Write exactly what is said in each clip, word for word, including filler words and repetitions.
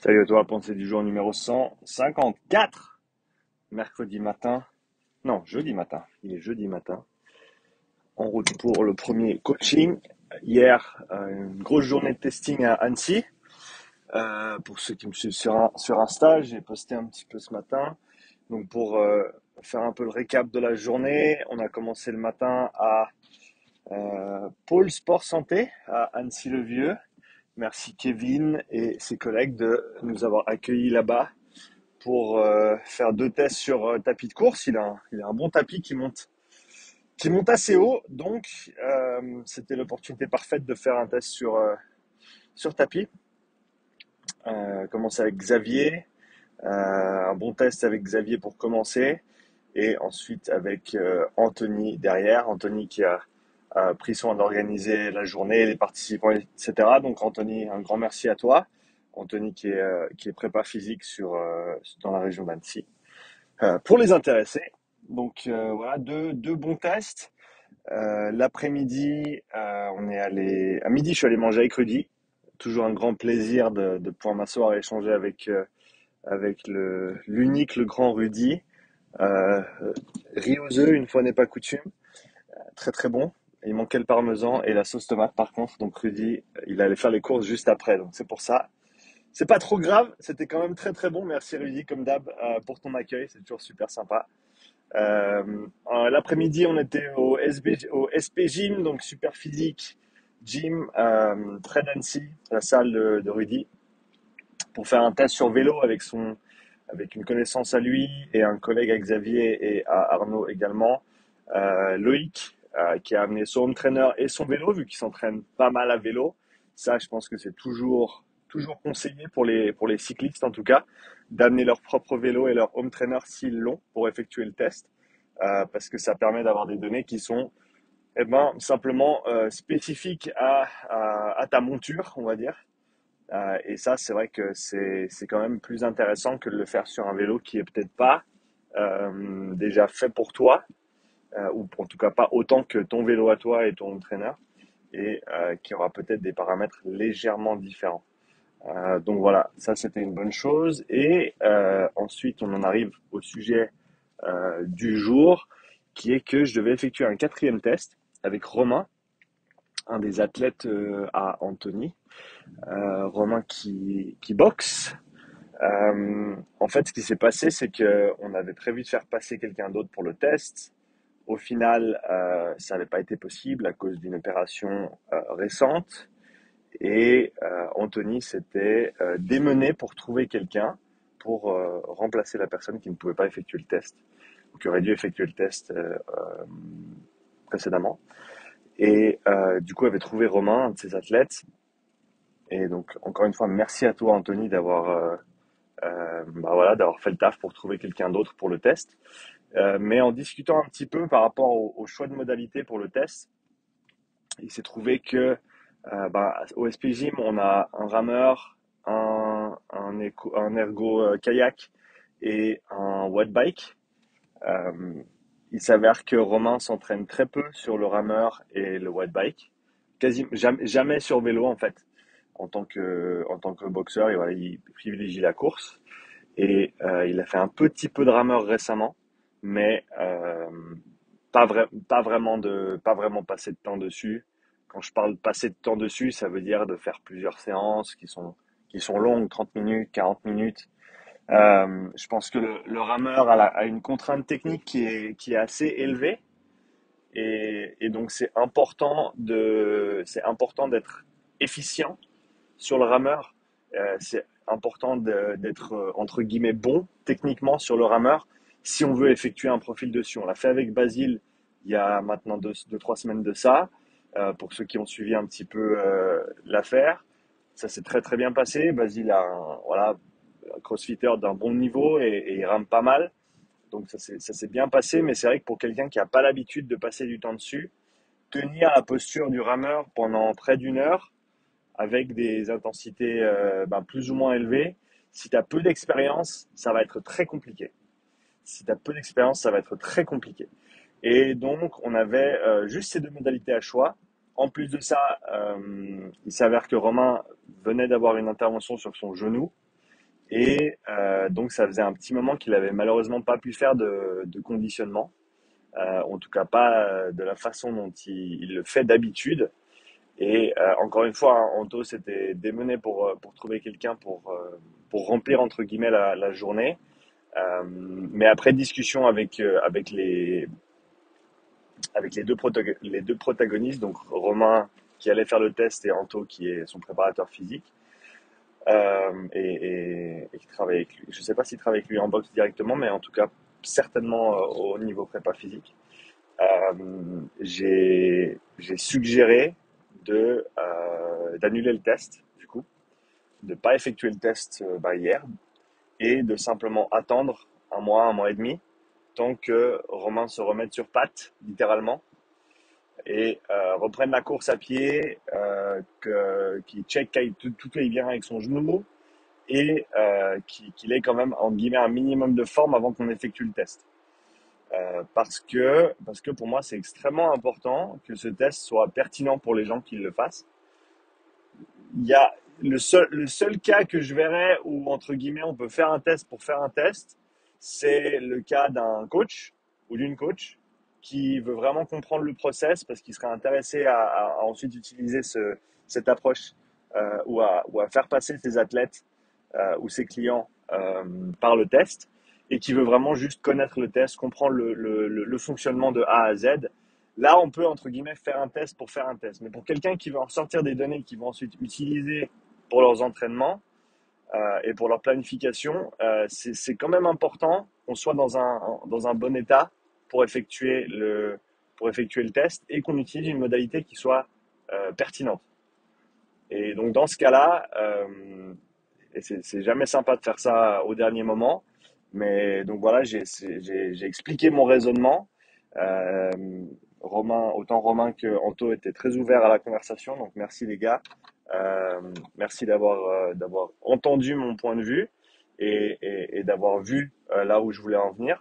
Salut à toi, pensée du jour numéro cent cinquante-quatre, mercredi matin, non, jeudi matin, il est jeudi matin, en route pour le premier coaching. Hier, euh, une grosse journée de testing à Annecy. Euh, pour ceux qui me suivent sur, un- sur Insta, j'ai posté un petit peu ce matin. Donc pour euh, faire un peu le récap de la journée, on a commencé le matin à euh, Pôle Sport Santé à Annecy-le-Vieux. Merci Kevin et ses collègues de nous avoir accueillis là-bas pour euh, faire deux tests sur euh, tapis de course. Il a, un, il a un bon tapis qui monte, qui monte assez haut, donc euh, c'était l'opportunité parfaite de faire un test sur, euh, sur tapis. Euh, commencer avec Xavier, euh, un bon test avec Xavier pour commencer, et ensuite avec euh, Anthony derrière. Anthony qui a, a pris soin d'organiser la journée, les participants, et cetera. Donc Anthony, un grand merci à toi. Anthony qui est, euh, qui est prépa physique sur, euh, dans la région d'Annecy. Euh, pour les intéressés. Donc euh, voilà, deux, deux bons tests. Euh, l'après-midi, euh, on est allé à midi, je suis allé manger avec Rudy. Toujours un grand plaisir de, de pouvoir m'asseoir et échanger avec euh, avec le l'unique, le grand Rudy. Euh, riz aux œufs, une fois n'est pas coutume. Très très bon. Il manquait le parmesan et la sauce tomate par contre. Donc Rudy, il allait faire les courses juste après. Donc c'est pour ça. C'est pas trop grave. C'était quand même très très bon. Merci Rudy comme d'hab euh, pour ton accueil. C'est toujours super sympa. Euh, euh, L'après-midi, on était au S B, au S P Gym, donc super physique gym, euh, près d'Annecy, la salle de, de Rudy, pour faire un test sur vélo avec son, avec une connaissance à lui et un collègue à Xavier et à Arnaud également. Euh, Loïc, euh, qui a amené son home trainer et son vélo, vu qu'il s'entraîne pas mal à vélo. Ça, je pense que c'est toujours, toujours conseillé pour les, pour les cyclistes en tout cas, d'amener leur propre vélo et leur home trainer s'ils l'ont pour effectuer le test. Euh, parce que ça permet d'avoir des données qui sont eh ben, simplement euh, spécifiques à, à, à ta monture, on va dire. Euh, et ça, c'est vrai que c'est, c'est quand même plus intéressant que de le faire sur un vélo qui est peut-être pas euh, déjà fait pour toi, euh, ou en tout cas pas autant que ton vélo à toi et ton entraîneur, et euh, qui aura peut-être des paramètres légèrement différents. Euh, donc voilà, ça c'était une bonne chose. Et euh, ensuite, on en arrive au sujet euh, du jour, qui est que je devais effectuer un quatrième test avec Romain, un des athlètes euh, à Anthony, euh, Romain qui, qui boxe. Euh, en fait, ce qui s'est passé, c'est que on avait prévu de faire passer quelqu'un d'autre pour le test. Au final, euh, ça n'avait pas été possible à cause d'une opération euh, récente. Et euh, Anthony s'était euh, démené pour trouver quelqu'un pour euh, remplacer la personne qui ne pouvait pas effectuer le test, ou qui aurait dû effectuer le test euh, euh, précédemment. Et euh, du coup, avait trouvé Romain, un de ses athlètes. Et donc, encore une fois, merci à toi, Anthony, d'avoir euh, euh, bah voilà, d'avoir fait le taf pour trouver quelqu'un d'autre pour le test. Euh, mais en discutant un petit peu par rapport au, au choix de modalité pour le test, il s'est trouvé que euh, bah, au S P Gym, on a un rameur, un, un, éco, un ergo euh, kayak et un watt bike. Euh, il s'avère que Romain s'entraîne très peu sur le rameur et le watt bike, quasi jamais, jamais sur vélo en fait. En tant que en tant que boxeur, et voilà, il privilégie la course et euh, il a fait un petit peu de rameur récemment, mais euh, pas vrai, pas vraiment de pas vraiment passer de temps dessus. Quand je parle de passer de temps dessus, ça veut dire de faire plusieurs séances qui sont qui sont longues, trente minutes, quarante minutes. Euh, je pense que le, le rameur a, la- a une contrainte technique qui est, qui est assez élevée et, et donc c'est important de, c'est important d'être efficient sur le rameur. Euh, c'est important de- d'être euh, entre guillemets bon techniquement sur le rameur si on veut effectuer un profil dessus. On l'a fait avec Basile il y a maintenant deux, deux trois semaines de ça. Euh, pour ceux qui ont suivi un petit peu euh, l'affaire, ça s'est très très bien passé. Basile a un, voilà, un crossfitter d'un bon niveau et, et il rame pas mal. Donc ça s'est ça s'est bien passé, mais c'est vrai que pour quelqu'un qui n'a pas l'habitude de passer du temps dessus, tenir la posture du rameur pendant près d'une heure avec des intensités euh, ben, plus ou moins élevées, si tu as peu d'expérience, ça va être très compliqué. Si tu as peu d'expérience, ça va être très compliqué. Et donc, on avait euh, juste ces deux modalités à choix. En plus de ça, euh, il s'avère que Romain venait d'avoir une intervention sur son genou. Et euh, donc ça faisait un petit moment qu'il avait malheureusement pas pu faire de, de conditionnement, euh, en tout cas pas euh, de la façon dont il, il le fait d'habitude. Et euh, encore une fois, hein, Anto s'était démené pour, euh, pour trouver quelqu'un pour, euh, pour remplir entre guillemets la, la journée. Euh, mais après discussion avec, euh, avec, les, avec les, deux protago- les deux protagonistes, donc Romain qui allait faire le test et Anto qui est son préparateur physique, euh, et, et, et qui travaille avec lui. Je ne sais pas s'il travaille avec lui en boxe directement, mais en tout cas certainement euh, au niveau prépa physique. Euh, j'ai j'ai suggéré de euh, d'annuler le test, du coup, de pas effectuer le test euh, bah, hier et de simplement attendre un mois, un mois et demi, tant que Romain se remette sur pattes, littéralement, et euh, reprenne la course à pied, euh, que, qu'il check que tout, tout aille bien avec son genou et euh, qu'il, qu'il ait quand même, en guillemets, un minimum de forme avant qu'on effectue le test. Euh, parce que, parce que pour moi, c'est extrêmement important que ce test soit pertinent pour les gens qui le fassent. Il y a le seul, le seul cas que je verrais où, entre guillemets, on peut faire un test pour faire un test, c'est le cas d'un coach ou d'une coach qui veut vraiment comprendre le process parce qu'il serait intéressé à, à- à ensuite utiliser ce, cette approche euh, ou, à, ou à faire passer ses athlètes euh, ou ses clients euh, par le test et qui veut vraiment juste connaître le test, comprendre le, le, le, le fonctionnement de A à Z. Là, on peut, entre guillemets, faire un test pour faire un test. Mais pour quelqu'un qui veut en ressortir des données qu'ils vont ensuite utiliser pour leurs entraînements euh, et pour leur planification, euh, c'est, c'est quand même important qu'on soit dans un, dans un bon état pour effectuer le, pour effectuer le test et qu'on utilise une modalité qui soit euh, pertinente. Et donc, dans ce cas-là, euh, et c'est, c'est jamais sympa de faire ça au dernier moment, mais donc voilà, j'ai, j'ai, j'ai expliqué mon raisonnement. Euh, Romain, autant Romain que Anto étaient très ouverts à la conversation, donc merci les gars. Euh, merci d'avoir euh, d'avoir entendu mon point de vue et, et, et d'avoir vu euh, là où je voulais en venir.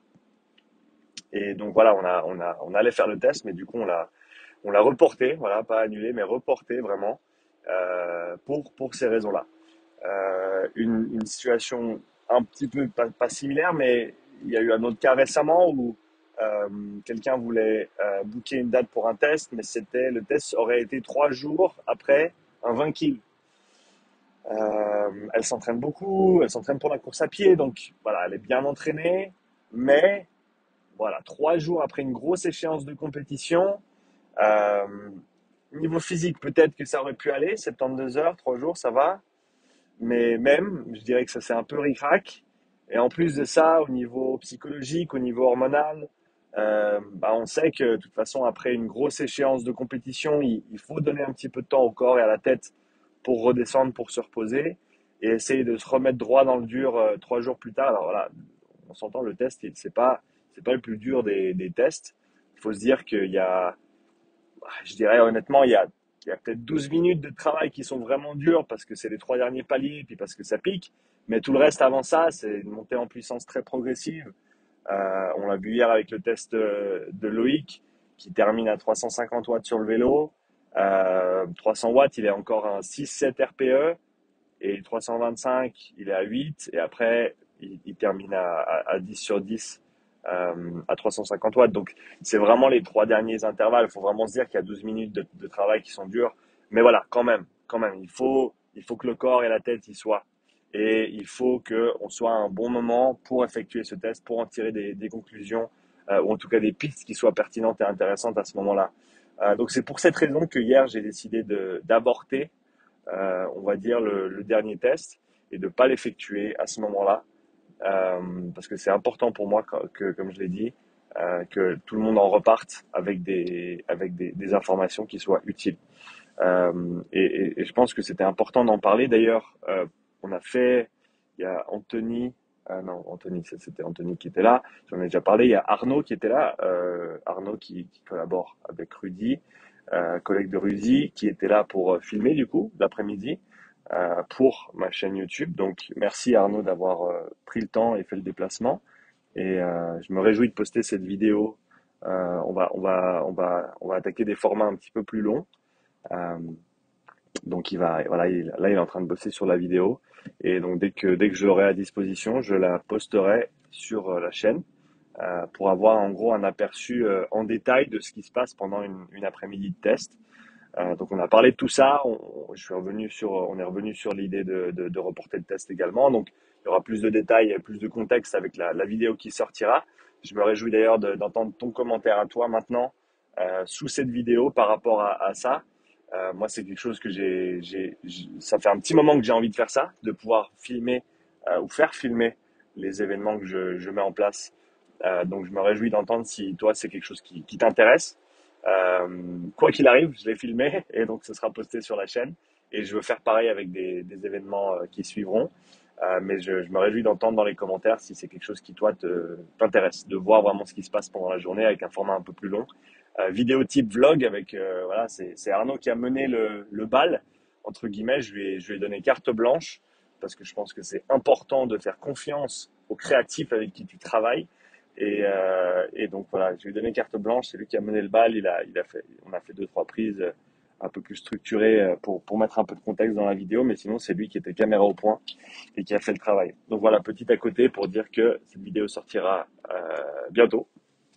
Et donc voilà, on a on a on allait faire le test, mais du coup on l'a on l'a reporté, voilà, pas annulé, mais reporté vraiment euh, pour pour ces raisons-là. Euh, une, une situation un petit peu pas, pas similaire, mais il y a eu un autre cas récemment où euh, quelqu'un voulait euh, booker une date pour un test, mais c'était le test aurait été trois jours après un vingt kills. Euh, elle s'entraîne beaucoup, elle s'entraîne pour la course à pied, donc voilà, elle est bien entraînée, mais voilà, trois jours après une grosse échéance de compétition, euh, niveau physique, peut-être que ça aurait pu aller, soixante-douze heures, trois jours, ça va, mais même, je dirais que ça c'est un peu ric-rac. Et en plus de ça, au niveau psychologique, au niveau hormonal, euh, bah on sait que de toute façon, après une grosse échéance de compétition, il, il faut donner un petit peu de temps au corps et à la tête pour redescendre, pour se reposer et essayer de se remettre droit dans le dur euh, trois jours plus tard. Alors voilà, on s'entend, le test, il- c'est pas, c'est pas le plus dur des, des tests. Il faut se dire qu'il y a, je dirais honnêtement, il y a, il y a peut-être douze minutes de travail qui sont vraiment dures parce que c'est les trois derniers paliers et puis parce que ça pique. Mais tout le reste avant ça, c'est une montée en puissance très progressive. Euh, on l'a vu hier avec le test euh, de Loïc qui termine à trois cent cinquante watts sur le vélo. Euh, trois cents watts, il est encore un six sept R P E et trois cent vingt-cinq, il est à huit et après, il, il termine à, à, à dix sur dix euh, à trois cent cinquante watts. Donc, c'est vraiment les trois derniers intervalles. Il faut vraiment se dire qu'il y a douze minutes de, de travail qui sont dures. Mais voilà, quand même, quand même, il faut, il faut que le corps et la tête y soient. Et il faut qu'on soit à un bon moment pour effectuer ce test, pour en tirer des, des conclusions, euh, ou en tout cas des pistes qui soient pertinentes et intéressantes à ce moment-là. Euh, donc c'est pour cette raison que hier j'ai décidé de, d'aborter euh, on va dire, le, le dernier test et de ne pas l'effectuer à ce moment-là. Euh, parce que c'est important pour moi, que, que, comme je l'ai dit, euh, que tout le monde en reparte avec des, avec des, des informations qui soient utiles. Euh, et, et, et je pense que c'était important d'en parler. D'ailleurs, euh, on a fait, il y a Anthony, ah non, Anthony, c'était Anthony qui était là, j'en ai déjà parlé, il y a Arnaud qui était là, euh, Arnaud qui, qui collabore avec Rudy, euh, collègue de Rudy, qui était là pour euh, filmer du coup, l'après-midi, euh, pour ma chaîne YouTube. Donc merci Arnaud d'avoir euh, pris le temps et fait le déplacement. Et euh, je me réjouis de poster cette vidéo. Euh, on va, on va, on va, on va attaquer des formats un petit peu plus longs. Euh, Donc il va, voilà, il- là il est en train de bosser sur la vidéo. Et donc dès que dès que je l'aurai à disposition, je la posterai sur euh, la chaîne euh, pour avoir en gros un aperçu euh, en détail de ce qui se passe pendant une, une après-midi de test. Euh, donc on a parlé de tout ça. On, je suis revenu sur, on est revenu sur l'idée de, de, de reporter le test également. Donc il y aura plus de détails, plus de contexte avec la, la vidéo qui sortira. Je me réjouis d'ailleurs de- d'entendre ton commentaire à toi maintenant euh, sous cette vidéo par rapport à, à ça. Euh, moi, c'est quelque chose que j'ai, j'ai, j'ai- ça fait un petit moment que j'ai envie de faire ça, de pouvoir filmer euh, ou faire filmer les événements que je, je mets en place. Euh, donc je me réjouis d'entendre si toi c'est quelque chose qui, qui t'intéresse. Euh, quoi qu'il arrive, je l'ai filmé et donc ce sera posté sur la chaîne. Et je veux faire pareil avec des, des événements euh, qui suivront. Euh, mais je, je me réjouis d'entendre dans les commentaires si c'est quelque chose qui toi te, t'intéresse, de voir vraiment ce qui se passe pendant la journée avec un format un peu plus long. Euh, vidéo type vlog avec euh, voilà, c'est, c'est Arnaud qui a mené le, le bal entre guillemets. Je lui ai, je lui ai donné carte blanche parce que je pense que c'est important de faire confiance aux créatifs avec qui tu travailles. Et, euh, et donc voilà, je lui ai donné carte blanche, c'est lui qui a mené le bal, il a, il a fait, on a fait deux, trois prises euh, un peu plus structurées euh, pour, pour mettre un peu de contexte dans la vidéo, mais sinon c'est lui qui était caméra au point et qui a fait le travail. Donc voilà, petit à côté pour dire que cette vidéo sortira euh, bientôt.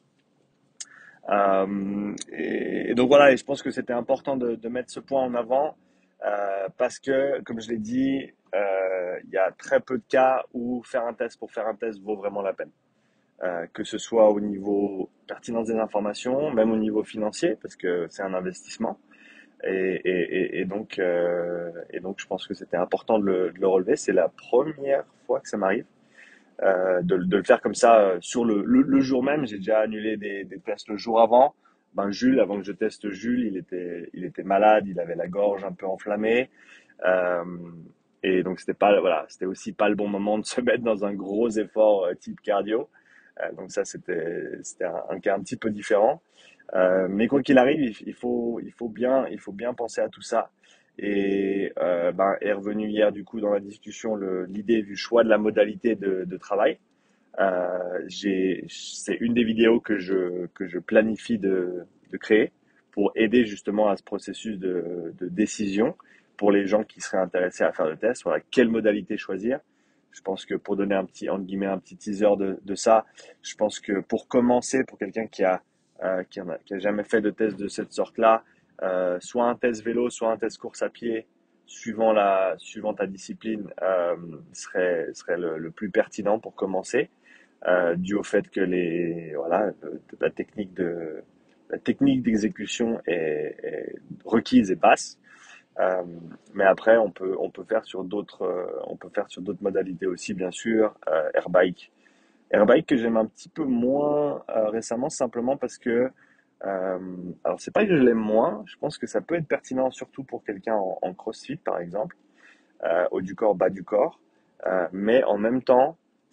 Euh, et, et donc voilà, et je pense que c'était important de, de mettre ce point en avant euh, parce que, comme je l'ai dit, euh, il y a très peu de cas où faire un test pour faire un test vaut vraiment la peine. Euh, que ce soit au niveau pertinence des informations, même au niveau financier, parce que c'est un investissement. Et, et, et, et donc, euh, et donc, je pense que c'était important de le, de le relever. C'est la première fois que ça m'arrive euh, de, de le faire comme ça euh, sur le, le, le jour même. J'ai déjà annulé des, des tests le jour avant. Ben Jules, avant que je teste Jules, il était, il était malade, il avait la gorge un peu enflammée. Euh, et donc c'était pas, voilà, c'était aussi pas le bon moment de se mettre dans un gros effort euh, type cardio. Euh, donc ça, c'était, c'était un, un cas un petit peu différent. Euh, mais quoi qu'il arrive, il, il faut, il faut bien, il faut bien penser à tout ça. Et euh, ben, est revenu hier du coup dans la discussion le, l'idée du choix de la modalité de, de travail. Euh, j'ai, c'est une des vidéos que je, que je planifie de, de créer pour aider justement à ce processus de, de décision pour les gens qui seraient intéressés à faire le test. Voilà, quelle modalité choisir. Je pense que pour donner un petit, entre guillemets, un petit teaser de, de ça, je pense que pour commencer, pour quelqu'un qui a, euh, qui, en a, qui a jamais fait de test de cette sorte-là, euh, soit un test vélo, soit un test course à pied, suivant la, suivant ta discipline, euh, serait, serait le, le plus pertinent pour commencer euh, dû au fait que les voilà le- la technique de la technique d'exécution est, est requise et basse. Euh, mais après on peut on peut faire sur d'autres euh, on peut faire sur d'autres modalités aussi bien sûr. Euh, airbike airbike que j'aime un petit peu moins euh, récemment simplement parce que euh, alors c'est pas que je l'aime moins, je pense que ça peut être pertinent surtout pour quelqu'un en, en CrossFit par exemple, euh, haut du corps, bas du corps. Euh, mais en même temps,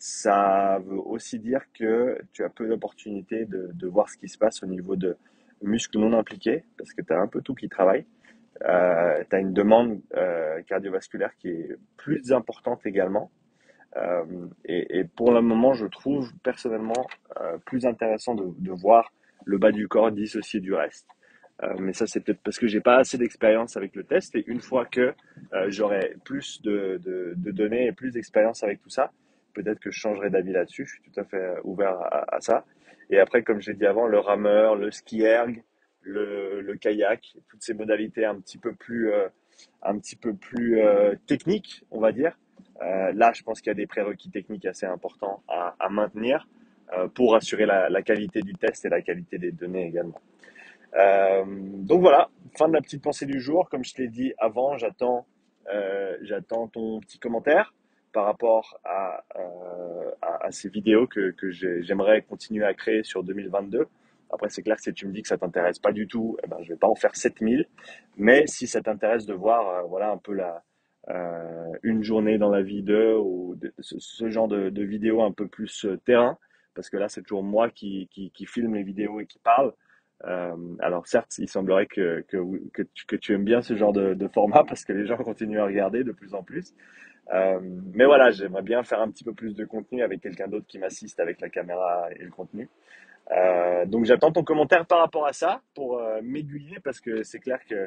ça veut aussi dire que tu as peu d'opportunités de, de voir ce qui se passe au niveau de muscles non impliqués, parce que tu as un peu tout qui travaille. Euh, tu as une demande euh, cardiovasculaire qui est plus importante également. Euh, et, et pour le moment, je trouve personnellement euh, plus intéressant de, de voir le bas du corps dissocié du reste. Euh, mais ça, c'est peut-être parce que j'ai pas assez d'expérience avec le test. Et une fois que euh, j'aurai plus de, de, de données et plus d'expérience avec tout ça, peut-être que je changerai d'avis là-dessus. Je suis tout à fait euh, ouvert à, à ça. Et après, comme j'ai dit avant, le rameur, le ski erg, le, le kayak, toutes ces modalités un petit peu plus, euh, un petit peu plus euh, techniques, on va dire. Euh, là, je pense qu'il y a des prérequis techniques assez importants à, à maintenir euh, pour assurer la, la qualité du test et la qualité des données également. Euh, donc voilà, fin de la petite pensée du jour. Comme je te l'ai dit avant, j'attends, euh, j'attends ton petit commentaire par rapport à, euh, à, à ces vidéos que, que j'ai- j'aimerais continuer à créer sur deux mille vingt-deux. Après, c'est clair que si tu me dis que ça t'intéresse pas du tout, eh ben, je vais pas en faire sept mille. Mais si ça t'intéresse de voir, euh, voilà, un peu la, euh, une journée dans la vie de, ou de- ce, ce genre de, de vidéos un peu plus euh, terrain, parce que là, c'est toujours moi qui, qui, qui filme les vidéos et qui parle. Euh, alors certes, il semblerait que, que, que, tu, que tu aimes bien ce genre de, de format parce que les gens continuent à regarder de plus en plus. Euh, mais voilà, j'aimerais bien faire un petit peu plus de contenu avec quelqu'un d'autre qui m'assiste avec la caméra et le contenu. Euh, donc j'attends ton commentaire par rapport à ça pour euh, m'aiguiller parce que c'est clair que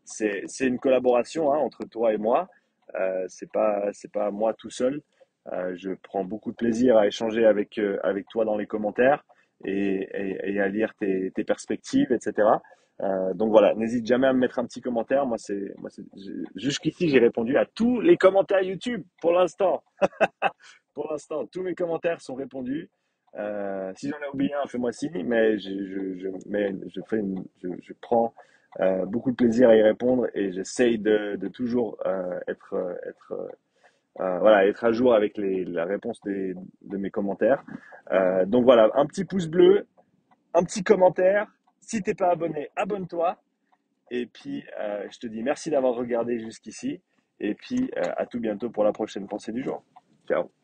c'est, c'est une collaboration hein, entre toi et moi. Euh, c'est pas, c'est pas moi tout seul. Euh, je prends beaucoup de plaisir à échanger avec, euh, avec toi dans les commentaires et, et, et à lire tes, tes perspectives, et cetera. Euh, donc voilà, n'hésite jamais à me mettre un petit commentaire. Moi, c'est, moi, c'est, j'ai- jusqu'ici, j'ai répondu à tous les commentaires YouTube pour l'instant. Pour l'instant, tous mes commentaires sont répondus. Euh, si j'en ai oublié un, fais-moi signe, mais je, je, je, mais je, fais une- je, je prends euh, beaucoup de plaisir à y répondre et j'essaye de, de toujours euh, être, euh, être, euh, voilà, être à jour avec les, la réponse des, de mes commentaires. Euh, donc voilà, un petit pouce bleu, un petit commentaire. Si t'es pas abonné, abonne-toi. Et puis, euh, je te dis merci d'avoir regardé jusqu'ici. Et puis, euh, à tout bientôt pour la prochaine pensée du jour. Ciao.